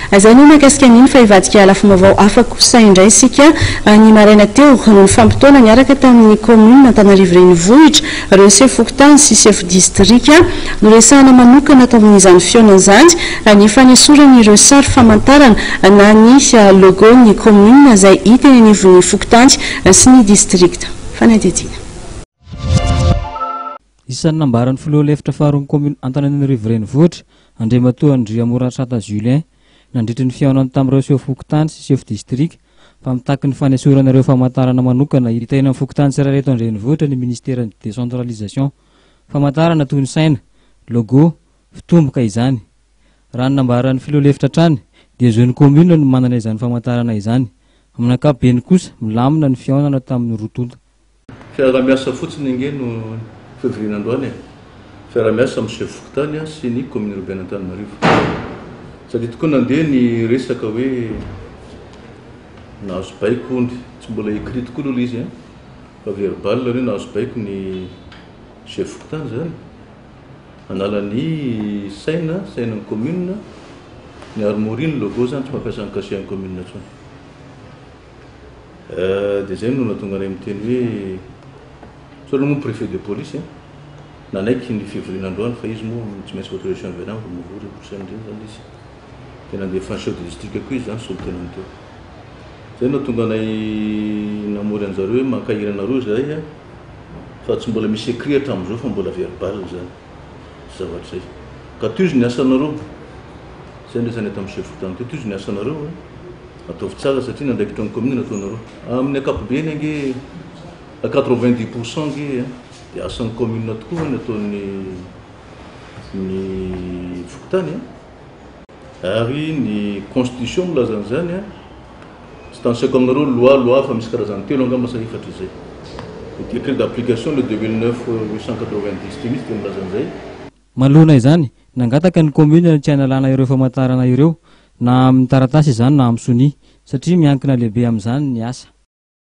Izay no mahakasika an'iny fa hivadika lafim-baovao hafa kosa indray isika ny maraina teo no fampitoana niaraka tamin'ny commune Antananarivo renivohitra ireo chef fokontany sy chef district no resahana manokana tamin'izany fionan'izany ny fanesoran'ireo sary famantarana na ny logo ny commune izay hita eny anivon'ny fokontany sy ny district. Fanadidina. Isan'ny nambaran'ny filoha lefitra faharoa ny commune Antananarivo renivohitra Andriamatoa Andriamoratrata Julien nandritra ny fihaonany tamin'ireo chef fokontany sy chef district fa mitaky ny fanesorana ireo famantarana manokana hita eny amin'ny fokontany tsirairay eto an-drenivohitra ny ministère de décentralisation famantarana toy ny saina logo fitomboka izany raha ny nambaran'ny filoha lefitra trany dia zony commune no manana izany famantarana izany amin'ny ankapobeny kosa milamina ny fihaonana tamin'ny rotonta fiara-miasa fotsiny ingeno février androany fiara-miasa amin'ny chef fokontany sy ny commune urbaine Antananarivo satria tokoa nandeha ny resaka hoe nahazo baiko ondry tsy mbola écrit tokoa aloha izy fa verbal hoe nahazo baiko ny chef fokontany zany anala ny sainan'ny commune ny armorie ny logo zany tsy mampiasa ny cachet ny commune tsony dia zay no natonga anay miteny hoe solo moa préfet de police nanaiky ny février androany fa izy moa tsy maintsy autorisation venant fa mivory prochaine zany izy tena andeha fa chef de district koa izy zany solotenany teo zay natonga anay namory an'zareo hoe mankahirana zay fa tsy mbola misy écrit hatramin'izao fa mbola verbal zany zavatra zay ka toizy ny asanareo zay ndraisany eto amin'ny chef fokontany teo toizy ny asanareo ataovy tsara satria nandraikitra ny commune nataonareo amin'ny ankapobeny ange 90% nge dia asan'ny commune tokoa ny ataony ny fokontany ary ny constitution milazan'izany tsy tansaiko aminareo loi fa misy karazany telo angamba sa efatra izay décret d'application le 2009 890 misy dia milazan'izay malona izany nangataka ny commune tsy analana ireo famantarana ireo na amin'ny taratasy izany na amin'ny soni satria miankina lehibe amin'izany ny asa